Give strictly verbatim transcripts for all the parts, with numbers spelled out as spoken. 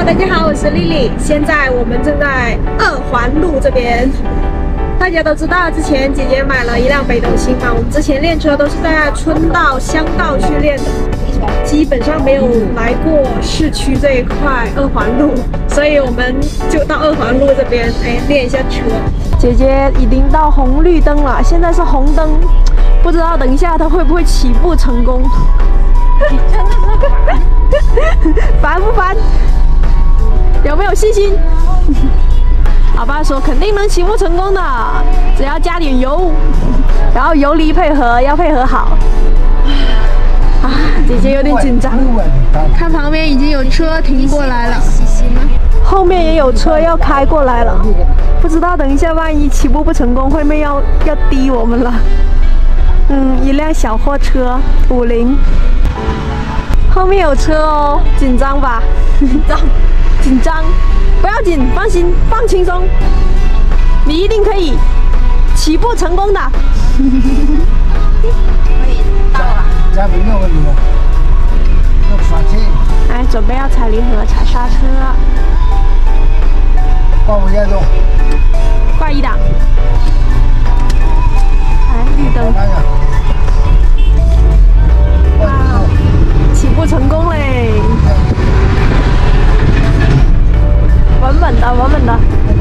Hello， 大家好，我是丽丽。现在我们正在二环路这边。大家都知道，之前姐姐买了一辆北斗星嘛，我们之前练车都是在春道、乡道去练的，基本上没有来过市区这一块二环路，所以我们就到二环路这边，哎，练一下车。姐姐已经到红绿灯了，现在是红灯，不知道等一下她会不会起步成功。真的是烦，烦不烦？有没有信心？老爸说肯定能起步成功的，只要加点油，然后油离配合要配合好。啊，姐姐有点紧张，看旁边已经有车停过来了，后面也有车要开过来了，不知道等一下万一起步不成功，会不会要要滴我们了？嗯，一辆小货车五菱，后面有车哦，紧张吧？紧张。紧张，不要紧，放心，放轻松，你一定可以起步成功的。可以到了。这边有个路，要刹车。哎，准备要踩离合，踩刹车。挂五阶钟。挂一档。哎，绿灯。哇，起步成功嘞！稳稳的，稳稳的。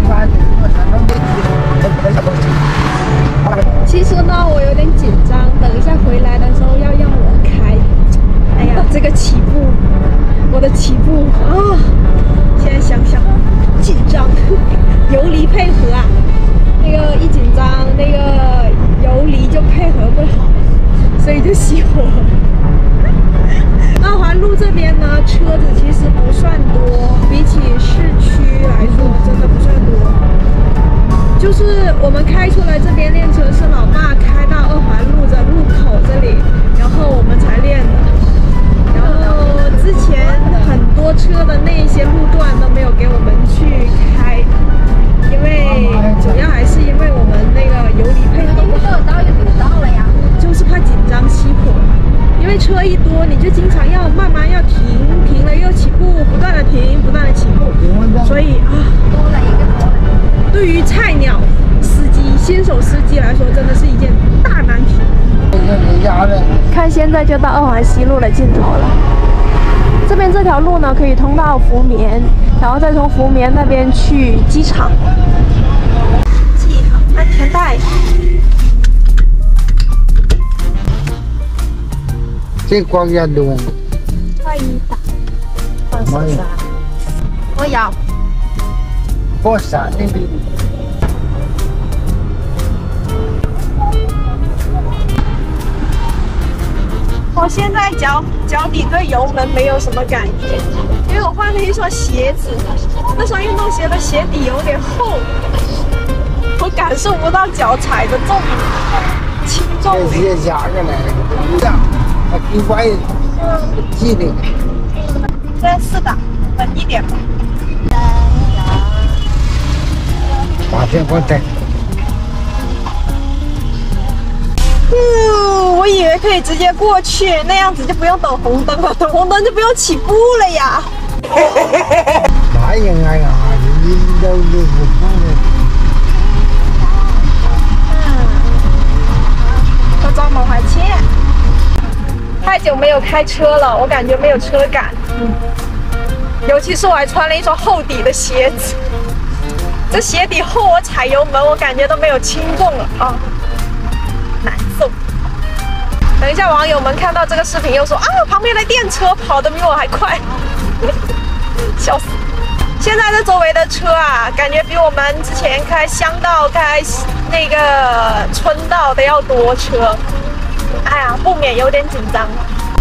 其实呢，我有点紧张，等一下回来的时候要让我开。哎呀，这个起步，我的起步啊，现在想想紧张，油离配合啊，那个一紧张，那个油离就配合不好，所以就熄火。二环路这边呢，车子其实不算多，比起市区来说，真的不算多。就是我们开出来这边练车，是老爸开到二环路的路口这里，然后我们才练的。然后之前很多车的那些路段都没有给我们去开，因为主要还是因为我们那个油离配合不好，就是怕紧张熄火。因为车一多，你就经常要慢慢要停，停了又起步，不断的停，不断的起步，所以啊，对于菜鸟司机、新手司机来说，真的是一件大难题。看现在就到二环西路的尽头了，这边这条路呢可以通到福棉，然后再从福棉那边去机场。系好安全带。 这光压路， 快一打，放手刹，我要。 放刹那边。 我现在脚脚底对油门没有什么感觉，因为我换了一双鞋子，那双运动鞋的鞋底有点厚，我感受不到脚踩的重轻重。 这鞋夹着来了，一样。还挺乖的，记得。 现在四档，稳一点吧。 把这给我带。 嗯，我以为可以直接过去，那样子就不用等红灯了，等红灯就不用起步了呀。 哪样啊呀？你都都不放的。 嗯，我找某还欠。太久没有开车了，我感觉没有车感。嗯，尤其是我还穿了一双厚底的鞋子，这鞋底厚，我踩油门我感觉都没有轻重了啊，难受。等一下网友们看到这个视频又说啊，旁边的电车跑得比我还快，笑死！现在这周围的车啊，感觉比我们之前开乡道、开那个村道的要多车。哎呀，不免有点紧张。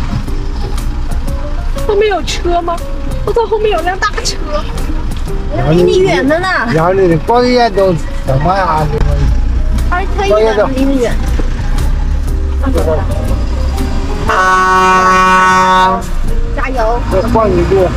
后面有车吗？我操，后面有辆大车，离你远的呢。 然后你光压都什么呀？ 还可以的，离你远。 啊！ 加油！ 再放一路。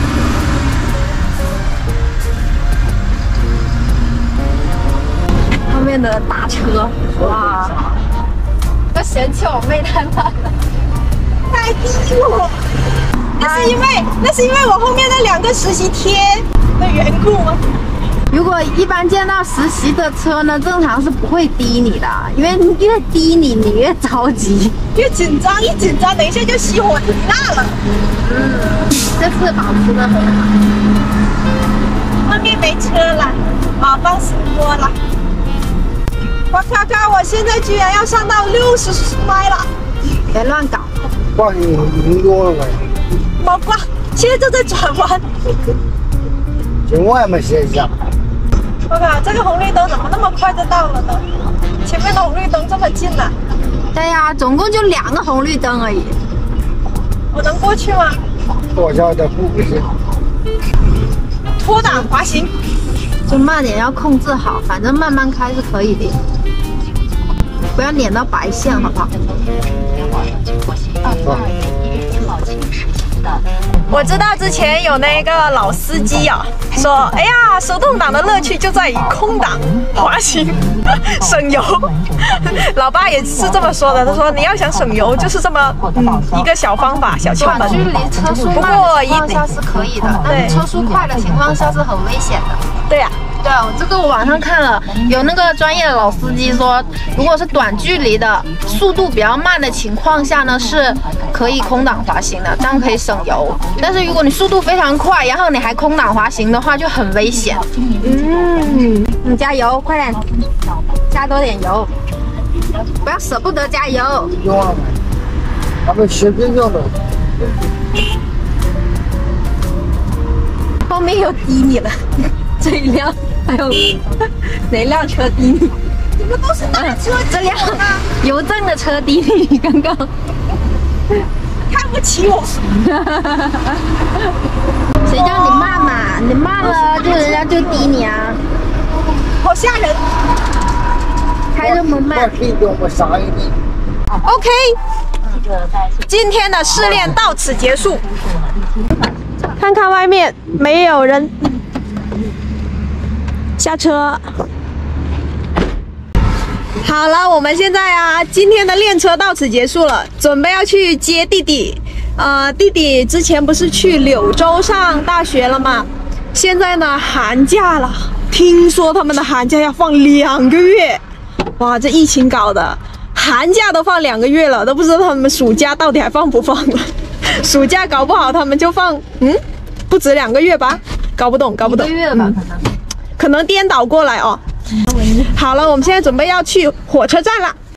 后面的大车，哇！都嫌弃我妹太慢了，太低了。 那是因为那是因为我后面那两个实习贴的缘故吗？ 如果一般见到实习的车呢，正常是不会滴你的，因为越滴你，你越着急， 越紧张，一紧张，等一下就熄火停蜡了。 嗯，这次保持的很好。 外面没车了，啊，放心多了。我看看，我现在居然要上到六十迈了， 别乱搞。 挂你赢多了呗， 毛挂，现在正在转弯。 千万没歇一下。 我靠，这个红绿灯怎么那么快就到了呢？前面的红绿灯这么近呢、啊？ 对呀、啊，总共就两个红绿灯而已。 我能过去吗？ 左脚的步不行。 脱档滑行， 就慢点，要控制好，反正慢慢开是可以的，不要碾到白线，好不好？ 我知道之前有那个老司机啊，说，哎呀，手动挡的乐趣就在于空档滑行，省油。老爸也是这么说的，他说你要想省油，就是这么嗯一个小方法、小窍门。 短距离车速慢的情况下是可以的，但是车速快的情况下是很危险的。 对呀、啊。 对啊，这个我网上看了，有那个专业的老司机说，如果是短距离的速度比较慢的情况下呢，是可以空档滑行的，这样可以省油。但是如果你速度非常快，然后你还空档滑行的话，就很危险。嗯，你加油，快点，加多点油，不要舍不得加油。 用了没？他们随便用的。 后面又滴你了，这一辆。还有哪辆车滴你？ 怎么都是大车？ 这辆邮政的车滴你，刚刚看不起我。 谁叫你慢嘛？你慢了，就人家就滴你啊！ 好吓人！ 开这么慢， 可以给我们杀一点。 OK， 今天的试炼到此结束。看看外面没有人。下车。好了，我们现在啊，今天的练车到此结束了，准备要去接弟弟。呃，弟弟之前不是去柳州上大学了吗？现在呢，寒假了，听说他们的寒假要放两个月。哇，这疫情搞的，寒假都放两个月了，都不知道他们暑假到底还放不放了。暑假搞不好他们就放，嗯，不止两个月吧？搞不懂，搞不懂。 一个月吧，可能。 可能颠倒过来哦。好了，我们现在准备要去火车站了。